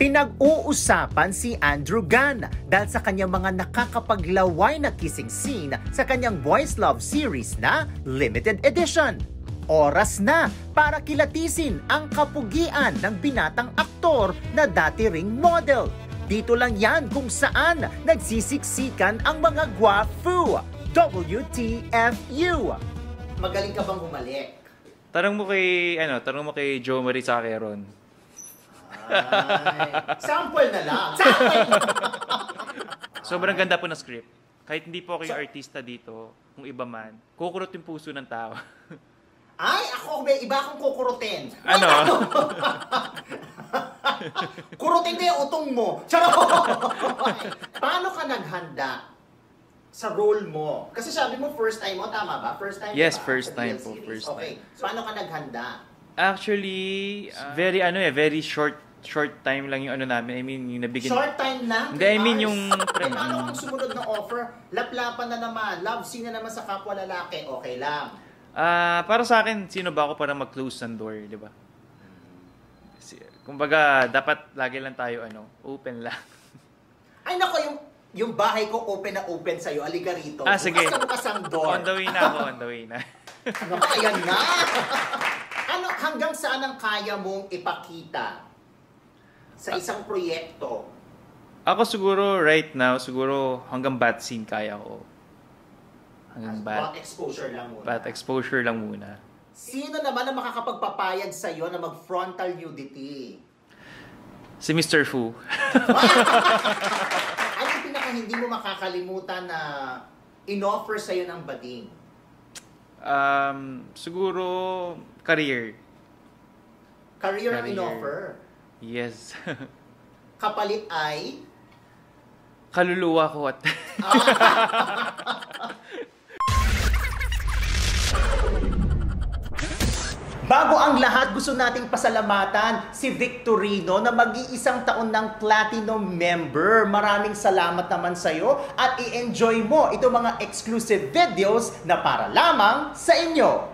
Pinag-uusapan si Andrew Gan dahil sa kanyang mga nakakapaglaway na kissing scene sa kanyang Boys Love series na limited edition. Oras na para kilatisin ang kapugian ng binatang aktor na dati ring model. Dito lang yan kung saan nagsisiksikan ang mga gwafu. WTFU. Magaling ka bang bumalik? Tanong mo kay Jo Marie sa kay Ron. Ay, sample na lang. Sample! Sobrang ganda po na script. Kahit hindi po ako yung artista dito, kung iba man, kukurot yung puso ng tao. Ay, ako may iba akong kukurutin. Ano? Kurutin ko yung utong mo. Charot! Paano ka naghanda sa role mo? Kasi sabi mo first time mo, tama ba? First time Yes, ba? first time po. First Okay. time. So, paano ka naghanda? Actually, very short time lang yung namin. I mean, yung nabigyan. Short time lang? Hindi, I mean yung... Paano kung sumunod na offer, laplapan na naman, love scene na naman sa kapwa lalaki, okay lang. Para sa akin, sino ba ako para mag-close ng door, di ba? Kumbaga, dapat lagi lang tayo, open lang. Ay nako, yung bahay ko open na open sa'yo, aliga rito. Sige. Bukas ang door. On the way na ako, on the way na. Ayan na! Hanggang saan ang kaya mong ipakita sa isang proyekto? Ako siguro, right now, hanggang bat scene kaya ko. Bat exposure lang muna. Bat exposure lang muna. Sino naman ang makakapagpapayag sa'yo na mag-frontal nudity? Si Mr. Fu. Ano yung pinaka hindi mo makakalimutan na in-offer sa'yo ng bading? Siguro, career. Career ang in-offer? Yes. Kapalit ay? Kaluluwa ko at... Bago ang lahat, gusto nating pasalamatan si Victorino na mag-iisang taon ng Platinum member. Maraming salamat naman sa'yo at i-enjoy mo itong mga exclusive videos na para lamang sa inyo.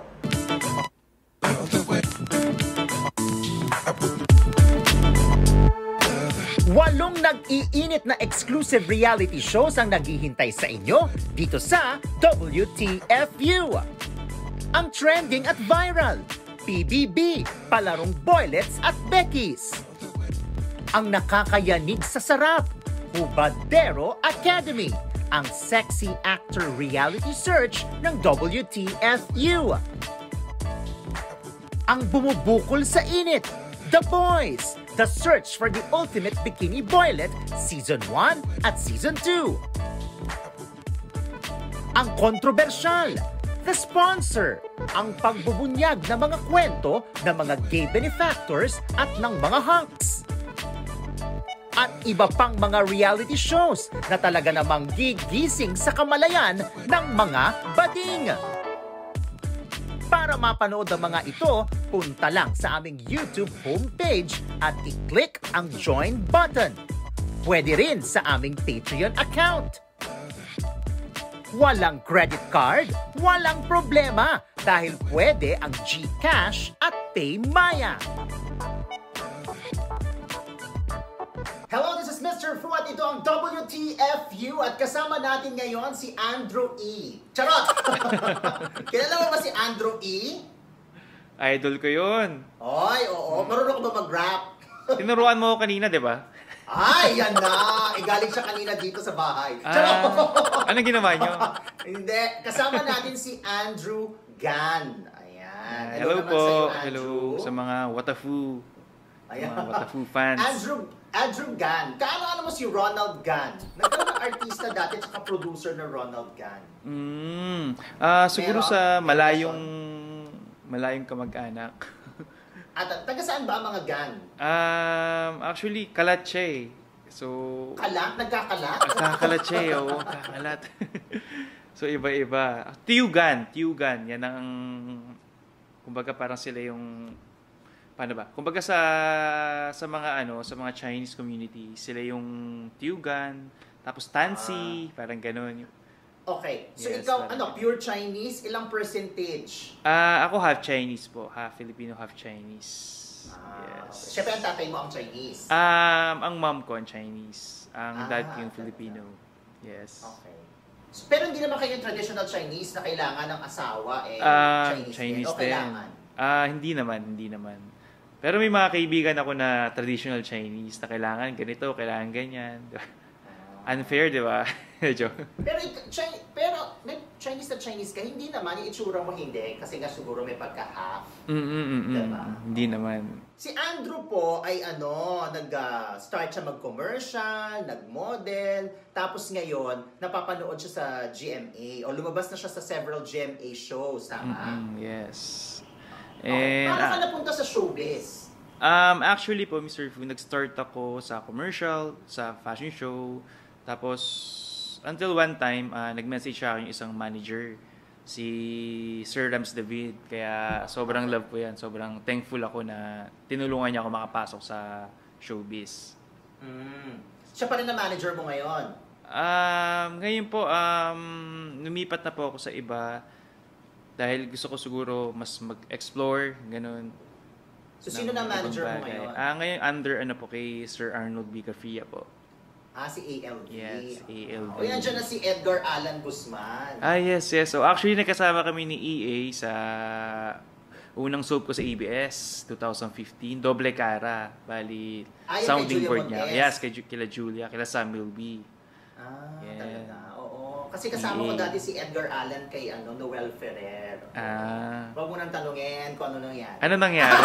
Walong nag-iinit na exclusive reality shows ang naghihintay sa inyo dito sa WTFU. Ang trending at viral, PBB, palarong Boylets at Becky's. Ang nakakayanig sa sarap, Hubadero Academy, ang sexy actor reality search ng WTFU. Ang bumubukol sa init, The Boys, the search for the ultimate bikini boylet, Season 1 at Season 2. Ang kontrobersyal, The Sponsor, ang pagbubunyag ng mga kwento ng mga gay benefactors at ng mga hunks. At iba pang mga reality shows na talaga namang gigising sa kamalayan ng mga bading. Para mapanood ang mga ito, punta lang sa aming YouTube homepage at i-click ang Join button. Pwede rin sa aming Patreon account. Walang credit card, walang problema dahil pwede ang GCash at PayMaya. Hello, this is Mr. Fu at ito ang WTFU at kasama natin ngayon si Andrew E. Charot! Kilala mo ba si Andrew E? Idol ko yun. Ay, oo. Marunong ka ba mag-rap? Tinuruan mo ko kanina, di ba? Ay, yan na! Galing siya kanina dito sa bahay. Charot! Anong ginawa niyo? Hindi. Kasama natin si Andrew Gan. Ayan. Hello naman po. sa'yo, Hello sa mga Watafu. Ayan. Mga Watafu fans. Andrew Gan. Kaano mo si Ronald Gan? Nagkaroon ng artista dati at producer na Ronald Gan. Siguro sa malayong kamag-anak. At taga saan ba ang mga Gan? Actually, kalat siya eh. So, Kalat? Nagkakalat? kakalat siya eh. Oo, kakalat. So, iba-iba. Tiyugan. Yan ang, kumbaga parang sila yung, paano ba? Kumbaga sa mga Chinese community, sila yung Tiyugan, tapos Tansi, parang gano'n. Okay. So Yes, ikaw, parang pure Chinese, ilang percentage? Ako half Chinese po. Half Filipino, half Chinese. Yes. Siyempre, ang tatay mo ang Chinese. Ang mom ko ang Chinese. Ang dad ko yung Filipino. Yes. Okay. Pero hindi naman kayo traditional Chinese na kailangan ng asawa Chinese o din. kailangan? Hindi naman. Pero may mga kaibigan ako na traditional Chinese na kailangan ganito, kailangan ganyan. Unfair, di ba? Pero Chinese na Chinese ka, hindi naman, yung itsura mo hindi, kasi nga siguro may pagka-half. Diba? Hindi naman. Si Andrew po ay nag-start siya mag-commercial, nag-model, tapos ngayon, napapanood siya sa GMA, o lumabas na siya sa several GMA shows, tama? Yes. Okay. Paano ka napunta sa showbiz? Actually po, Mr. Fu, nag-start ako sa commercial, sa fashion show, tapos until one time, nag-message sa akin yung isang manager, si Sir Rams David. Kaya sobrang love ko yan. Sobrang thankful ako na tinulungan niya ako makapasok sa showbiz. Siya pa rin na manager mo ngayon? Ngayon po, lumipat na po ako sa iba dahil gusto ko siguro mas mag-explore, ganun. So, sino na manager mo ngayon? Ngayon, under kay Sir Arnold Bicafria po. Si ALV. Yes, ALV. O yan, dyan na si Edgar Allan Guzman. Yes. So, actually, nagkasama kami ni EA sa unang soap ko sa ABS, 2015, Doble Cara. Bali, sounding board niya. Yes, kila Julia, kila Samuel B. Talaga. Oo. Kasi kasama ko dati si Edgar Allan kay Noel Ferrer. Huwag mo nang tanungin kung ano nangyari. Ano nangyari?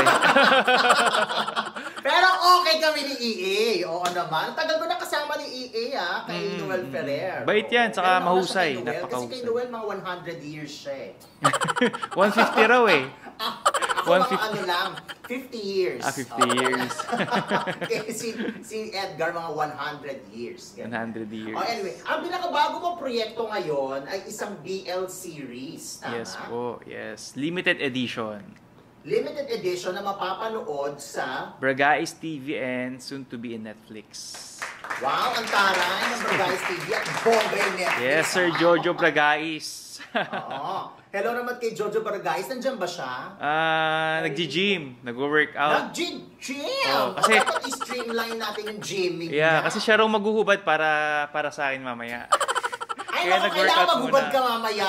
Pero okay kami ni EA. Oo naman. Tagal ko na kasama ni EA kay Noel Ferrer. Bait yan, saka mahusay. Kasi kay Noel, mga 100 years siya 150 raw eh. Ako mga 50 years. 50 years. si Edgar, mga 100 years. 100 years. Anyway, ang pinakabago mong proyekto ngayon ay isang BL series. Tama? Yes po, yes. Limited edition. Limited edition na mapapanood sa Bragais TV and soon to be in Netflix. Wow, ang taray ng Bragais TV at bongga yung Netflix. Yes, Sir Jojo Bragais. Oo. Hello naman kay Jojo Bragais. Nandiyan ba siya? Nag-gym. Nag-workout. Nag-gym? Kasi dapat i-streamline natin yung gymming niya. Kasi siya raw maghuhubad para sa akin mamaya. Ay, naku, kailangan maghubad ka mamaya.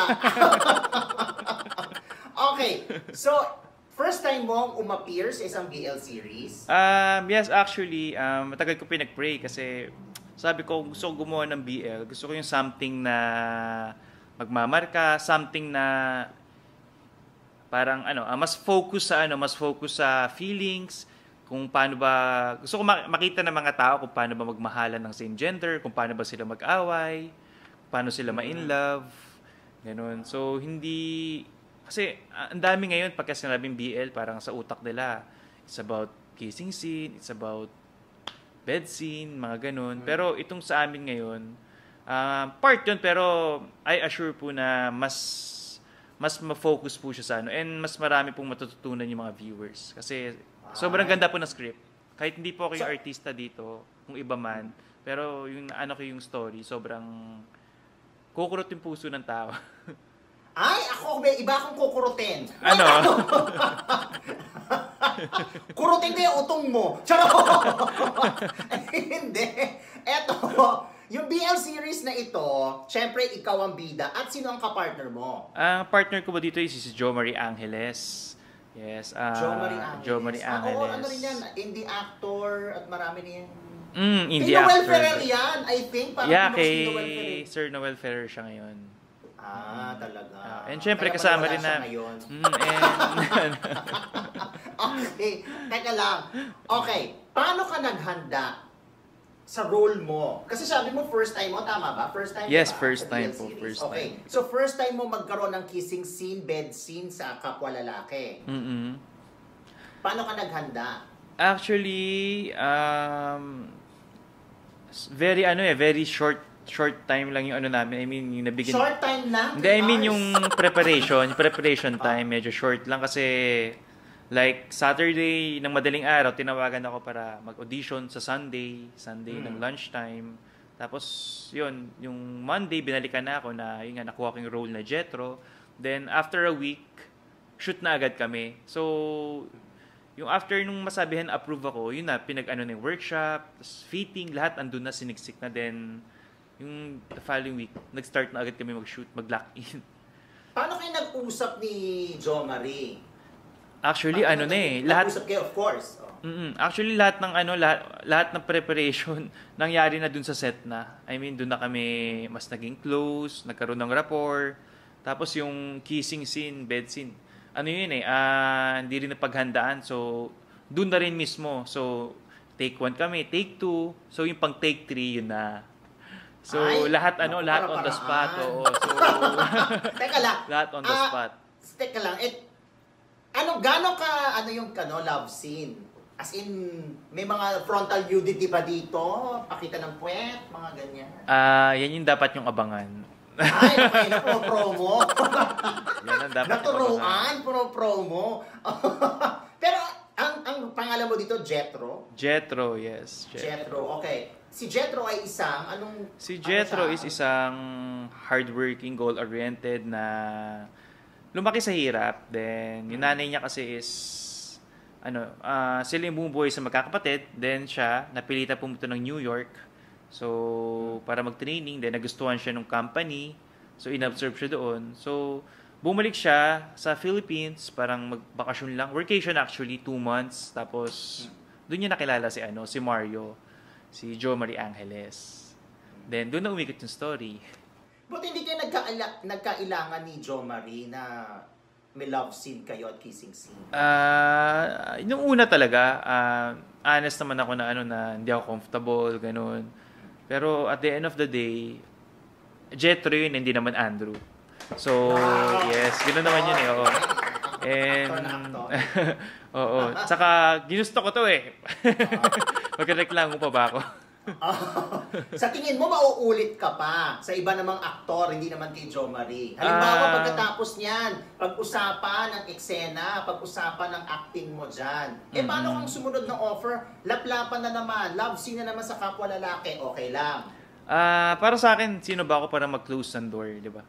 Okay. So, first time mong umappear sa isang BL series? Yes, actually, matagal ko pinag-pray kasi sabi ko gusto ko gumawa ng BL. Gusto ko yung something na magmamarka, something na parang mas focus sa feelings, kung paano ba gusto ko makita ng mga tao kung paano ba magmahalan ng same gender, kung paano ba sila mag-away, paano sila ma-in love, ganun. So hindi kasi ang dami ngayon pagka sinabing BL parang sa utak nila it's about kissing scene, it's about bed scene, mga ganun. Pero itong sa amin ngayon, part yun, pero I assure po na mas ma-focus po siya sa and mas marami pong matututunan yung mga viewers. Kasi sobrang ganda po ng script. Kahit hindi po ako yung artista dito, kung iba man, pero yung yung story, sobrang kukurot yung puso ng tao. Ay, may iba akong kukurutin. Ano? Kurutin ko yung utong mo. Charot! Hindi. Eto, yung BL series na ito, syempre ikaw ang bida. At sino ang kapartner mo? Ang partner ko ba dito is si Jo Marie Angeles. Yes. Jo Marie Angeles. Oo, ano rin yan? Indie actor at marami rin yan. Indie actor. Kay Noel Ferrer yan, I think. Kay Sir Noel Ferrer siya ngayon. Talaga. And syempre kasama rin na Okay, teka lang. Okay, paano ka naghanda sa role mo? Kasi sabi mo first time mo, tama ba? First time Yes, ba? first time po. First okay. time. So first time mo magkaroon ng kissing scene, bed scene sa kapwa lalaki. Paano ka naghanda? Actually, very short time lang yung namin. I mean, yung nabigyan. Short time lang? Hindi, I mean yung preparation time, medyo short lang kasi like Saturday ng madaling araw, tinawagan ako para mag-audition sa Sunday ng lunchtime. Tapos, yun, yung Monday, binalikan na ako na, yun nga, nakuha ko yung role na Jetro. Then, after a week, shoot na agad kami. So, yung after nung masabihan approve ako, yun na, pinag-ano na yung workshop, tas fitting, lahat andun na, siniksik na. Then, yung the following week, nag-start na agad kami mag-shoot, mag-lock-in. Paano kayo nag-usap ni Jo Marie? Actually, Paano ano na eh, lahat, nag-usap kayo, of course. Oh. actually, lahat ng lahat ng preparation nangyari na dun sa set na. I mean, dun na kami mas naging close, nagkaroon ng rapport. Tapos yung kissing scene, bed scene, ano yun eh, hindi rin napaghandaan. So, dun na rin mismo. So, take 1 kami, take 2. So, yung pang take 3, yun na. So, Ay, lahat naku, on the spot. para-paraan. Oo. So, Teka lang. lahat on the spot. Teka lang. Gano'n ka, yung love scene? As in, may mga frontal nudity ba dito? Pakita ng puwet, mga ganyan. Yan yung dapat yung abangan. Ay, okay na promo. Yan ang dapat yung abangan. Naturuan, promo. Pero, ang pangalan mo dito, Jethro? Jethro, yes. Jethro, okay. Si Jethro ay isang, Si Jethro is isang hardworking, goal-oriented na lumaki sa hirap. Then, yung nanay niya kasi is, sila yung bumubuhay sa magkakapatid. Then, siya, napilitan pumunta ng New York. So, para mag-training. Then, nagustuhan siya ng company. So, in-observe siya doon. So, bumalik siya sa Philippines, parang magbakasyon lang. Workation actually, 2 months. Tapos, doon niya nakilala si Mario. Si Jo Marie Angeles. Then, doon na umikot yung story. Buti hindi kayo nagkailangan ni Jo Marie na may love scene kayo at kissing scene? Yung una talaga, honest naman ako na hindi ako comfortable, ganun. Pero at the end of the day, Jethro yun, hindi naman Andrew. So, yes, ganoon naman yun eh. Oo. And, oo. Tsaka, ginusto ko to eh. Magreklamo pa ba ako? Sa tingin mo, mauulit ka pa sa iba namang aktor, hindi naman kay Jo Marie. Halimbawa, pagkatapos niyan, pag-usapan ng eksena, pag-usapan ng acting mo dyan. Paano kung sumunod ng offer, laplapan na naman, love scene na naman sa kapwa lalaki, okay lang. Para sa akin, sino ba ako para mag-close ng door, di ba?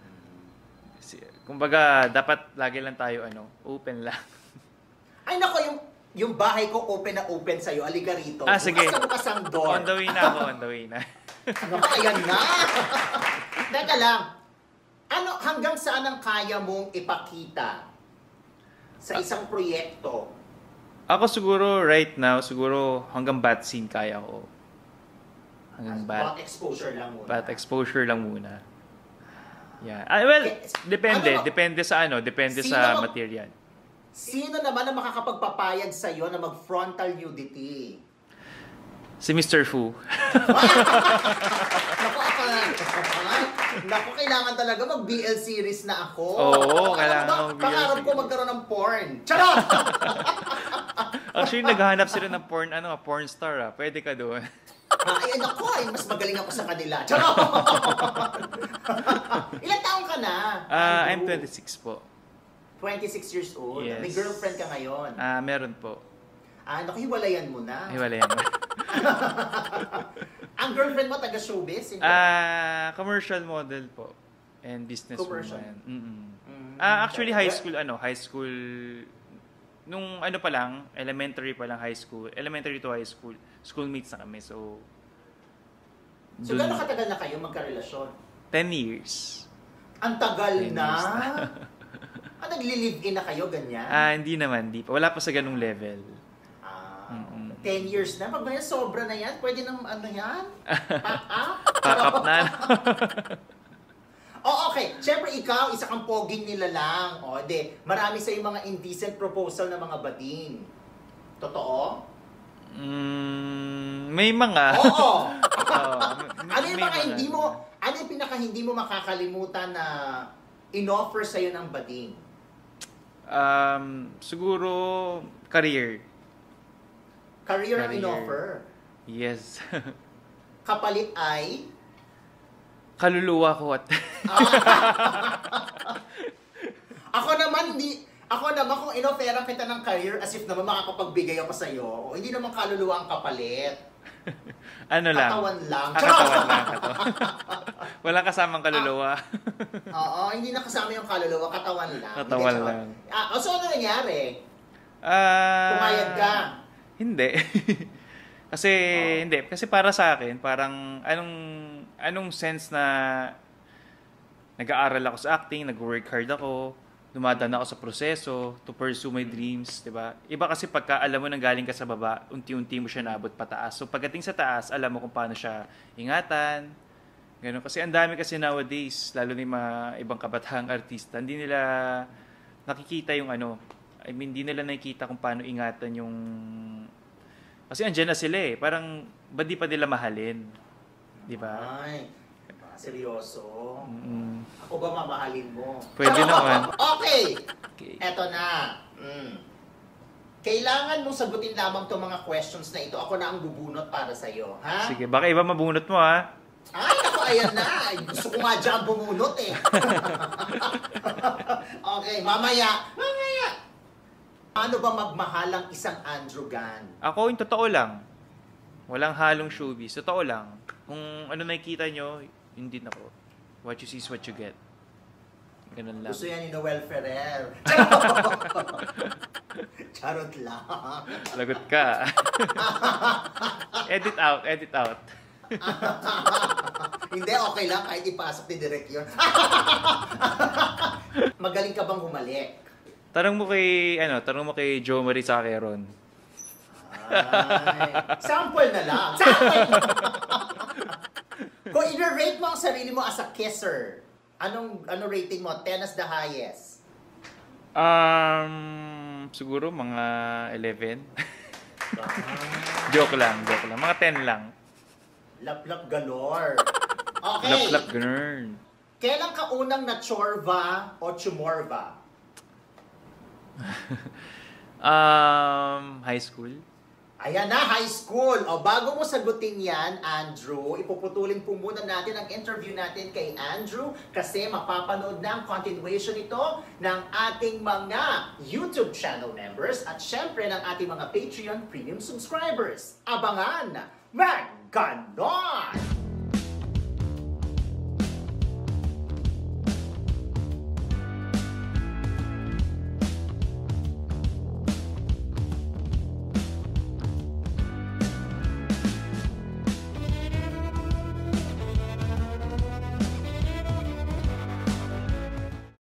Kumbaga, dapat lagi lang tayo, open lang. Ay nako, yung bahay ko open na open sa'yo, aliga rito. Sige. Bukas ang door. On the way na ako, on the way na. Ayan na. Teka lang. Hanggang saan ang kaya mong ipakita sa isang proyekto? Ako siguro, right now, hanggang bat scene kaya ko. Hanggang Bat exposure lang muna. Bat exposure lang muna. Yeah. Well, depende. Depende sa sa material. Sino naman ang makakapagpapayag sa'yo na mag-frontal nudity? Si Mr. Fu. Naku, kailangan talaga mag-BL series na ako. Oo, kailangan mag-BL pangarap ko magkaroon ng porn. Charot! Actually, naghahanap sila ng porn star. Pwede ka doon. Ay, naku, mas magaling ako sa kanila. Charot! Ilan taong ka na? I'm 26 po. 26 years old? Yes. May girlfriend ka ngayon? Meron po. Naku, hiwalayan mo na. Hiwalayan mo. Ang girlfriend mo, taga-showbiz? Commercial model po. And Commercial. woman. Actually, high school, nung pa lang, elementary pa lang elementary to high school, schoolmates na kami. So gano'ng katagal na kayo magkarelasyon? 10 years. Ang tagal 10 na? years na. Nagli-live-in na kayo, ganyan? Hindi naman, wala pa sa ganung level. 10 years na? Pag sobra na yan, pwede nang yan? Pack up na. Okay. Siyempre, ikaw, isa kang poging nila lang. Marami sa yung mga indecent proposal ng mga bading. Totoo? May mga. Oo. Ano yung may mga ano yung pinaka hindi mo makakalimutan na in-offer sa'yo ng bading? Siguro, career. Career ang in-offer? Yes. Kapalit ay? Kaluluwa ko at... Ako naman, kung in-offeran kita ng career as if naman makakapagbigay ako sa'yo, hindi naman kaluluwa ang kapalit. Katawan lang. Katawan lang. Wala kasamang kaluluwa. Oo, hindi na kasama yung kaluluwa, katawan lang. Katawan lang. So ano nangyari? Pumayag ka? Hindi. Kasi hindi, kasi para sa akin, parang anong sense na nag-aaral ako sa acting, nag-work hard ako, dumadaan ako sa proseso to pursue my dreams, 'di ba? Iba kasi pagka alam mo nang galing ka sa baba, unti-unti mo siya naabot pataas. So pagdating sa taas, alam mo kung paano siya ingatan. Ganun kasi ang dami kasi nowadays, lalo na yung mga ibang kabataang artista, hindi nila nakikita yung hindi nila nakikita kung paano ingatan yung kasi andyan na sila eh. Parang, ba't di pa nila mahalin? Di ba? Ay, seryoso. Ako ba mamahalin mo? Pwede naman. Okay! Okay. Eto na. Kailangan mong sagutin lamang itong mga questions na ito. Ako na ang bubunot para sa'yo. Ha? Sige, baka iba mabunot mo ha? Ay, ako, ayan na. Gusto ko nga dyan bumunot eh. Okay, mamaya. Ano ba magmahal ang isang Andrew Gan? Ako, yung totoo lang. Walang halong showbiz. Totoo lang. Kung ano nakikita nyo, yun din ako. What you see is what you get. Ganun lang. Gusto yan ni Noel Ferrer. Charot lang. Lagot ka. Edit out, edit out. Hindi, okay lang. Kahit ipasok ni Direk yun. Magaling ka bang humalik? Tanong mo kay Joe Marie sa kay Ron. Ay, sample na lang. Sample! Kung i-rate mo ang sarili mo as a kisser, anong rating mo? 10 as the highest. Siguro mga 11. Joke lang. Mga 10 lang. Laplap galore. Okay. Laplap ganun. Kailan ka unang na-chorva o chumorva? High school. Ayan na, high school. O bago mo sagutin yan, Andrew, ipuputulin po muna natin ang interview natin kay Andrew kasi mapapanood na ang continuation ito ng ating mga YouTube channel members at syempre ng ating mga Patreon premium subscribers. Abangan! Magganon!